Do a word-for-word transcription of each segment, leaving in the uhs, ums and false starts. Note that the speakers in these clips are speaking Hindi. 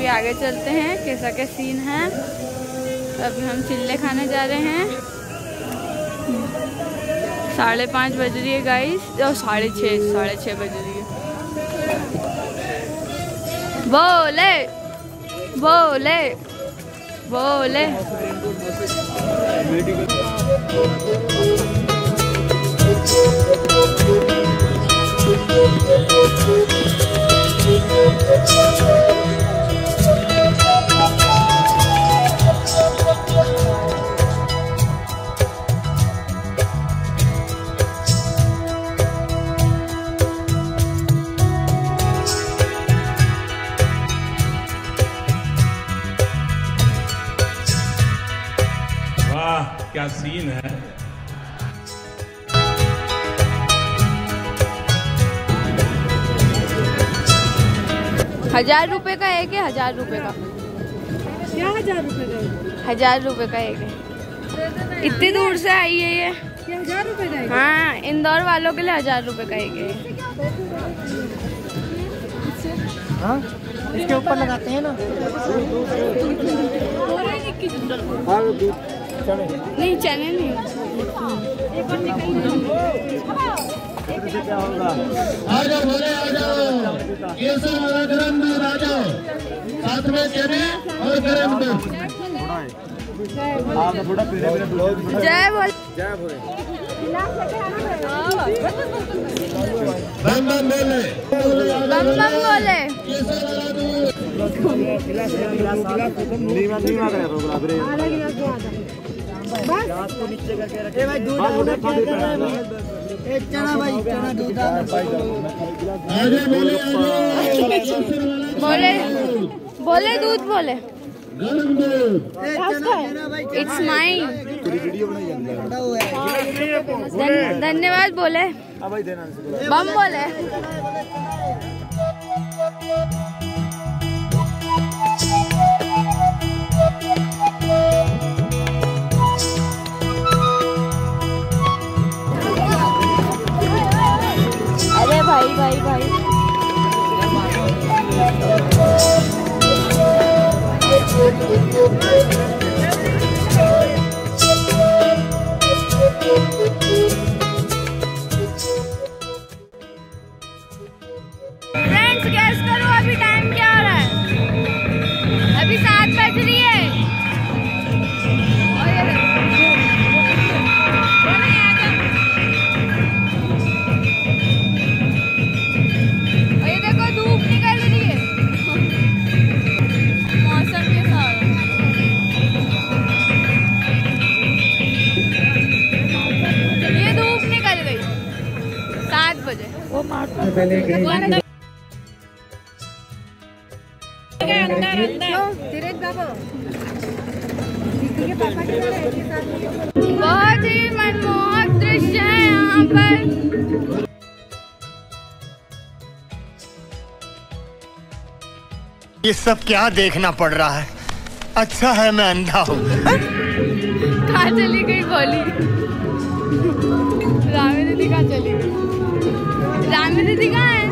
अभी आगे चलते हैं कैसा क्या सीन है। अभी हम चिल्ले खाने जा रहे हैं। साढ़े पाँच बज रही है गाइस, और साढ़े छः साढ़े छः बज रही है। बोले बोले बोले क्या सीन है। हजार रुपए का एक है, हजार रुपए का क्या हजार रुपए का? हजार रुपए का एक है। इतनी दूर से आई है ये। ये हजार रुपए का है? हाँ, इंदौर वालों के लिए हजार रुपए का एक है। हाँ, इसके ऊपर लगाते हैं ना। नहीं चने नहीं। क्या होगा? आ जाओ भोले, आ जाओ। केसर वाला गरम दूध आ जाओ, साथ में चने और गरम दूध। आप थोड़ा पीले पीले दूध। जय बोले, जय भोले। बम बम बोले, बम बम बोले। केसर वाला दूध। नीमा नीमा करे तो गुलाब रे। आधा गिलास दो, आधा ग्लास को नीचे करके रखे। ए भाई दूध ऑर्डर कर दे। एक चना भाई, चना दूध आ। आगे बोले, आगे केसर वाला बोले बोले दूध बोले। गरम दूध। एक चना देना भाई। It's mine. पूरी वीडियो बनाई जाती है। धन्यवाद बोले। अब भाई देना। बम बोले। अरे भाई भाई भाई फ्रेंड्स गैस करो अभी टाइम क्या हो रहा है। अभी सात बज रही है। और ये और ये देखो धूप निकल रही है। मौसम कैसा हो रहा है। ये धूप निकल गई सात बजे। वो अंदर धीरज बाबू के पापा के साथ बहुत ही मनमोहक दृश्य है यहाँ पर। ये सब क्या देखना पड़ रहा है। अच्छा है मैं अंधा हूँ। कहाँ चली गई बोली। रामी दीदी कहाँ चली गई। रामी दीदी कहाँ है।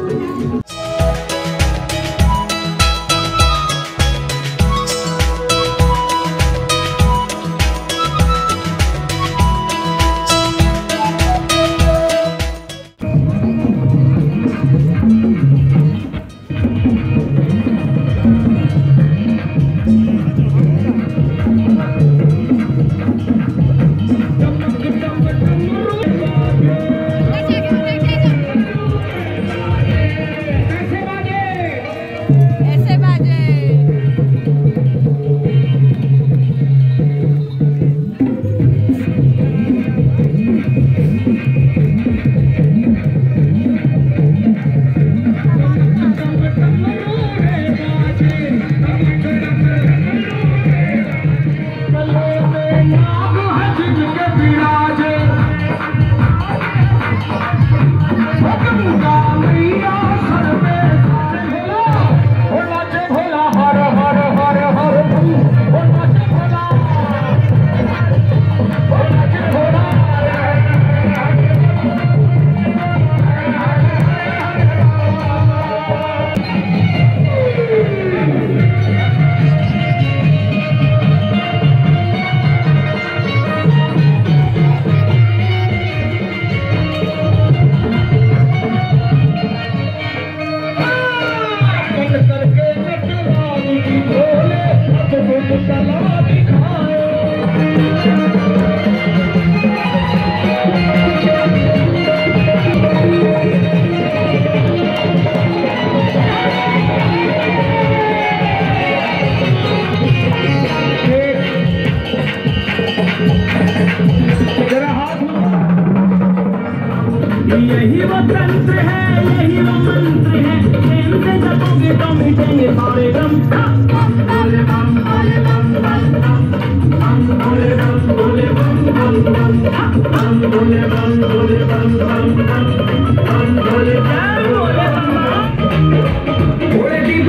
यही वो तंत्र है, यही वो मंत्र है, प्रेम से जपोगे तो मिटेंगे सारे गम। भोले बम भोले बम बम बम, भोले बम भोले बम बम बम, बम भोले बम भोले बम बम बम, बम भोले बम भोले बम बम। भोले की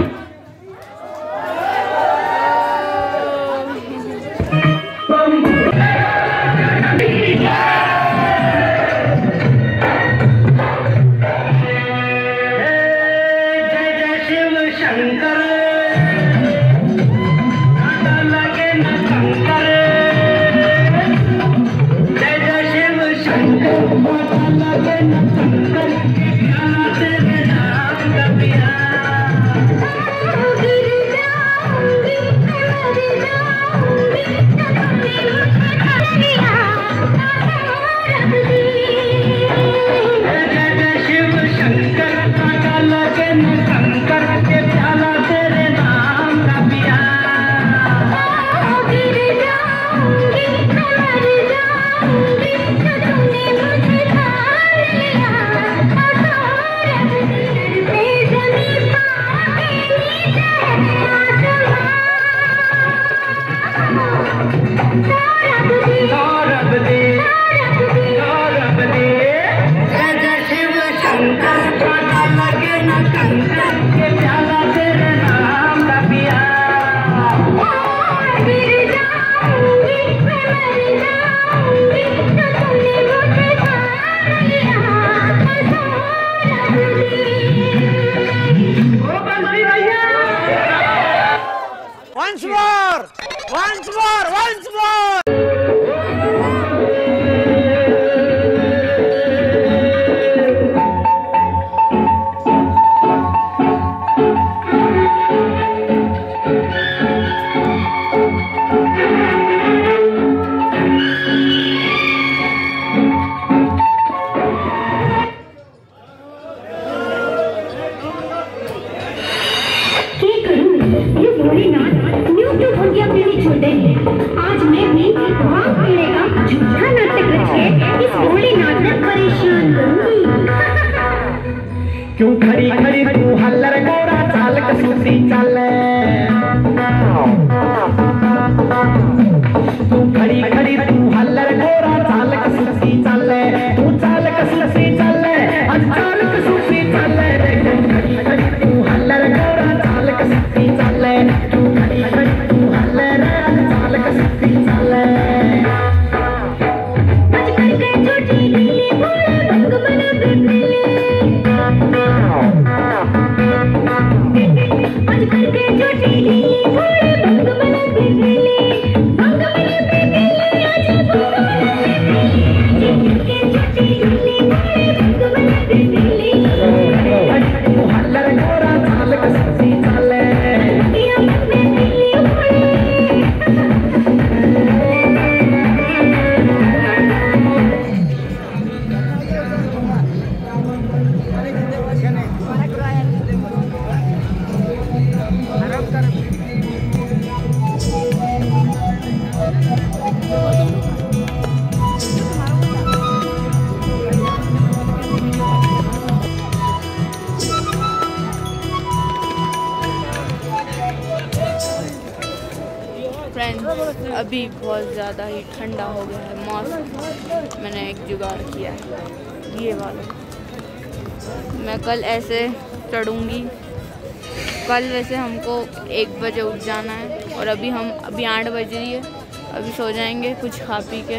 Once more! Once more! Once more! आज मैं भी भाग पीने का झूठा नाटक रचे इस भोलेनाथ में परेशान करूंगी। क्यों खड़ी खड़ी तू हल्लर गोरा चाल कसूती चले, तू खड़ी खड़ी तू हल्लर गोरा चाल कसूती चले, तू चाल कसूती चले, आज चाल कसूती चले, तू खड़ी खड़ी तू हल्लर गोरा चाल कसूती चले, तू खड़ी खड़ी तू हल्लर चाल कसूती चले। आज करके छोटी नीली भोले भंग बना बेबेले, आज करके छोटी नीली भोले भंग बना बेबेले, भंग बना बेबेले, आज भंग बना बेबेले, आज करके छोटी नीली भोले भंग बना बेबेले, तू हल्लर गोरा चाल कसूती चले, दिया मन में नीली भोले। फ्रेंड्स अभी बहुत ज़्यादा ही ठंडा हो गया है मौसम। मैंने एक जुगाड़ किया है ये वाला, मैं कल ऐसे चढ़ूँगी। कल वैसे हमको एक बजे उठ जाना है और अभी हम अभी आठ बज रही है, अभी सो जाएंगे कुछ खा पी के।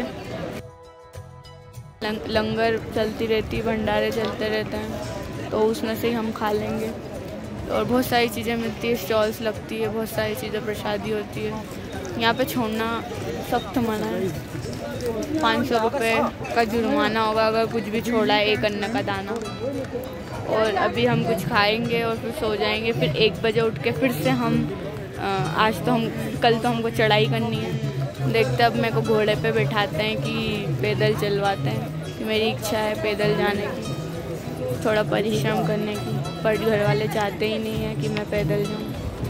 लंग, लंगर चलती रहती, भंडारे चलते रहते हैं तो उसमें से ही हम खा लेंगे। और बहुत सारी चीज़ें मिलती है, स्टॉल्स लगती है, बहुत सारी चीज़ें प्रसादी होती है। यहाँ पे छोड़ना सख्त मना है, पाँच सौ रुपये का जुर्माना होगा अगर कुछ भी छोड़ा है एक अन्न का दाना। और अभी हम कुछ खाएंगे और फिर सो जाएंगे। फिर एक बजे उठ के फिर से हम आज तो हम कल तो हमको चढ़ाई करनी है, देखते अब मेरे को घोड़े पे बैठाते हैं कि पैदल चलवाते हैं। कि मेरी इच्छा है पैदल जाने की, थोड़ा परिश्रम करने की, पर घर वाले चाहते ही नहीं है कि मैं पैदल जाऊँ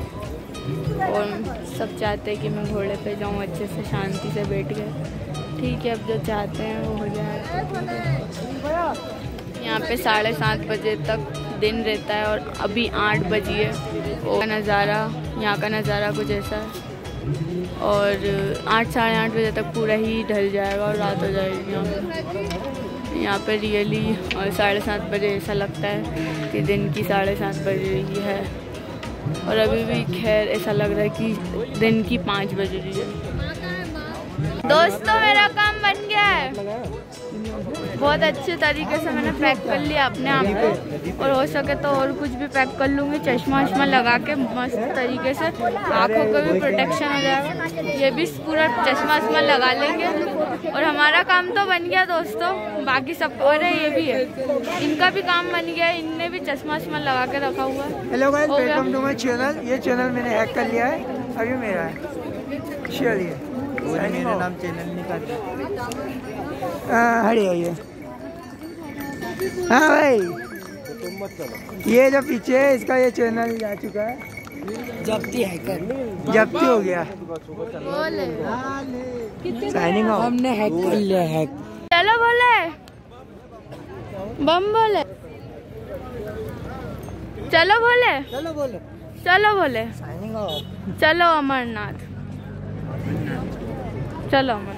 और सब चाहते हैं कि मैं घोड़े पे जाऊँ अच्छे से शांति से बैठ गए। ठीक है, अब जो चाहते हैं वो हो जाए। यहाँ पे साढ़े सात बजे तक दिन रहता है और अभी आठ बजी है। और नज़ारा यहाँ का नज़ारा कुछ ऐसा है और आठ साढ़े आठ बजे तक पूरा ही ढल जाएगा और रात हो जाएगी यहाँ पे। यहाँ पे रियली और साढ़े सात बजे ऐसा लगता है कि दिन की साढ़े सात बजे ही है और अभी भी खैर ऐसा लग रहा है कि दिन की पाँच बज रही है। दोस्तों मेरा काम बन गया है, बहुत अच्छे तरीके से मैंने पैक कर लिया अपने आप को और हो सके तो और कुछ भी पैक कर लूँगी। चश्मा वश्मा लगा के मस्त तरीके से, आँखों को भी प्रोटेक्शन हो जाएगा। ये भी पूरा चश्मा वश्मा लगा लेंगे और हमारा काम तो बन गया दोस्तों। बाकी सब और है, ये भी है, इनका भी काम बन गया है, इनने भी चश्मा वश्मा लगा के रखा हुआ है। Hello guys, welcome to my channel. ये चैनल मैंने हैक कर लिया है, अभी मेरा है। चलिए मेरा नाम चैनल निकाल हरी है ये। हाँ भाई, ये जो पीछे है इसका ये चैनल जा चुका है, जब्ती हैकर जब्ती हो गया। साइनिंग ऑफ, हमने हैक कर लिया। हैक चलो बोले बम बोले, चलो बोले चलो बोलो चलो बोले साइनिंग ऑफ। चलो अमरनाथ, चलो अमरनाथ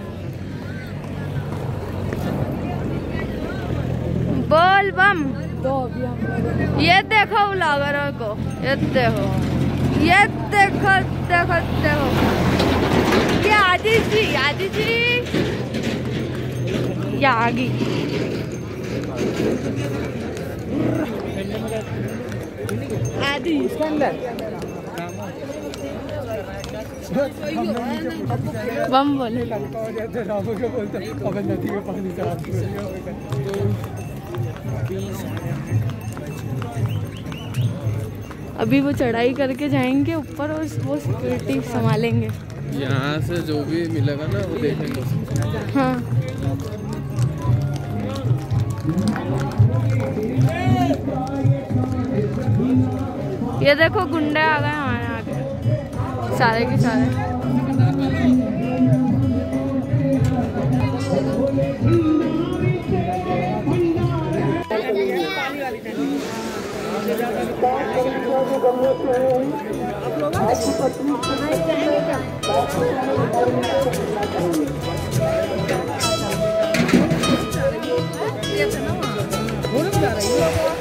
बोल बम। ये देखो ब्लॉगरों को, ये देखो ये देखो देखो देखो ये आदि जी, आदि जी ये आगी। आदि इसके अंदर बम बोले। अभी वो चढ़ाई करके जाएंगे ऊपर और वो सिक्योरिटी संभालेंगे। यहाँ से जो भी मिलेगा ना वो देखेंगे। हाँ ये देखो गुंडे आ गए हमारे आगे, सारे के सारे। ये